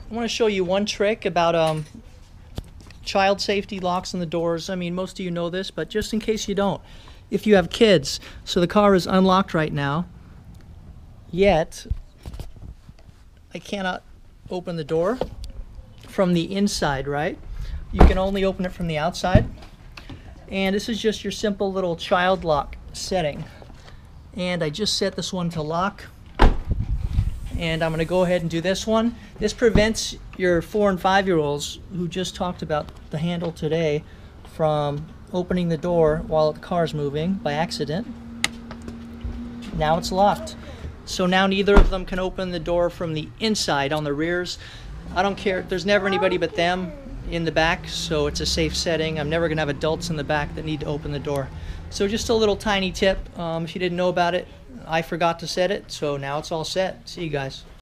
I want to show you one trick about child safety locks on the doors. I mean, most of you know this, but just in case you don't, if you have kids, so the car is unlocked right now, yet I cannot open the door from the inside, right? You can only open it from the outside. And this is just your simple little child lock setting. And I just set this one to lock. And I'm going to go ahead and do this one. This prevents your 4- and 5-year-olds who just talked about the handle today from opening the door while the car's moving by accident. Now it's locked. So now neither of them can open the door from the inside on the rears. I don't care. There's never anybody but them in the back, so it's a safe setting. I'm never going to have adults in the back that need to open the door. So just a little tiny tip. If you didn't know about it, I forgot to set it, so now it's all set. See you guys.